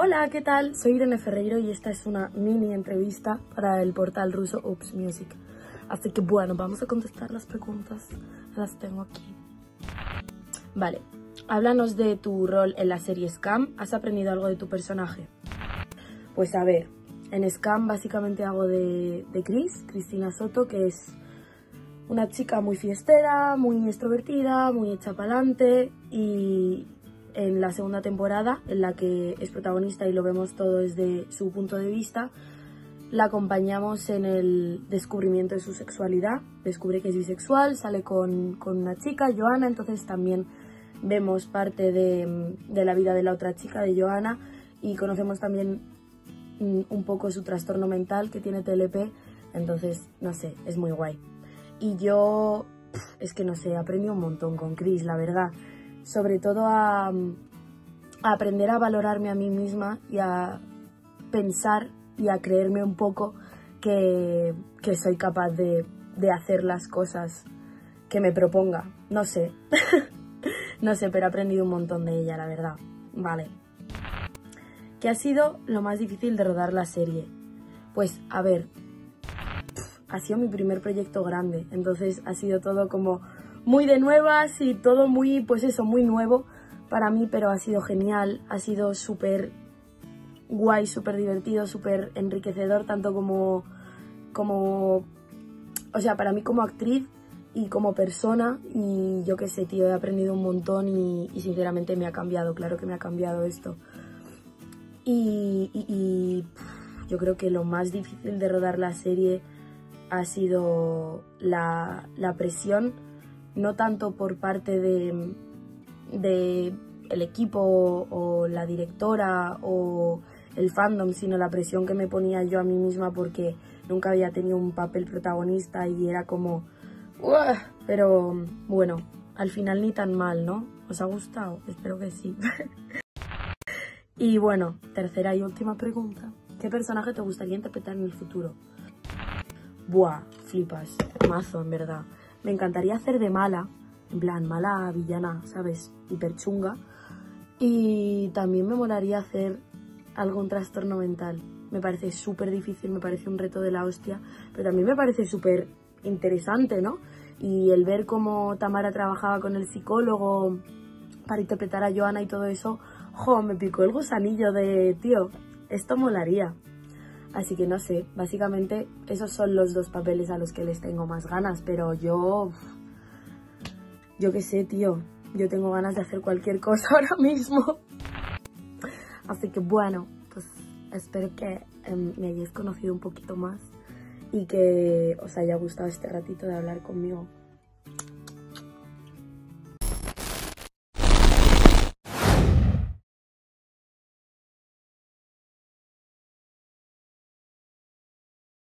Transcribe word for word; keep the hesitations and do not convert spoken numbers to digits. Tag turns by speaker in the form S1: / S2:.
S1: Hola, ¿qué tal? Soy Irene Ferreiro y esta es una mini entrevista para el portal ruso Oops Music. Así que bueno, vamos a contestar las preguntas. Las tengo aquí. Vale, háblanos de tu rol en la serie Scam. ¿Has aprendido algo de tu personaje? Pues a ver, en Scam básicamente hago de, de Chris, Cristina Soto, que es una chica muy fiestera, muy extrovertida, muy hecha pa'lante, y en la segunda temporada, en la que es protagonista y lo vemos todo desde su punto de vista, la acompañamos en el descubrimiento de su sexualidad. Descubre que es bisexual, sale con, con una chica, Joana, entonces también vemos parte de, de la vida de la otra chica, de Joana, y conocemos también un poco su trastorno mental que tiene T L P, entonces, no sé, es muy guay. Y yo, es que no sé, aprendí un montón con Chris, la verdad. Sobre todo a, a aprender a valorarme a mí misma y a pensar y a creerme un poco que, que soy capaz de, de hacer las cosas que me proponga. No sé, no sé, pero he aprendido un montón de ella, la verdad. Vale. ¿Qué ha sido lo más difícil de rodar la serie? Pues, a ver, ha sido mi primer proyecto grande, entonces ha sido todo como muy de nuevas y todo muy, pues eso, muy nuevo para mí, pero ha sido genial, ha sido súper guay, súper divertido, súper enriquecedor, tanto como, como, o sea, para mí como actriz y como persona, y yo qué sé, tío, he aprendido un montón y, y sinceramente me ha cambiado, claro que me ha cambiado esto. Y, y, y pff, yo creo que lo más difícil de rodar la serie ha sido la, la presión, no tanto por parte de, de el equipo o, o la directora o el fandom, sino la presión que me ponía yo a mí misma porque nunca había tenido un papel protagonista y era como... ¡Uah! Pero bueno, al final ni tan mal, ¿no? ¿Os ha gustado? Espero que sí. Y bueno, tercera y última pregunta. ¿Qué personaje te gustaría interpretar en el futuro? Buah, flipas, mazo, en verdad. Me encantaría hacer de mala, en plan, mala villana, ¿sabes? Hiper chunga. Y también me molaría hacer algún trastorno mental. Me parece súper difícil, me parece un reto de la hostia, pero también me parece súper interesante, ¿no? Y el ver cómo Tamara trabajaba con el psicólogo para interpretar a Joana y todo eso, jo, me picó el gusanillo de, tío, esto molaría. Así que no sé, básicamente esos son los dos papeles a los que les tengo más ganas, pero yo, yo qué sé, tío, yo tengo ganas de hacer cualquier cosa ahora mismo. Así que bueno, pues espero que eh, me hayáis conocido un poquito más y que os haya gustado este ratito de hablar conmigo.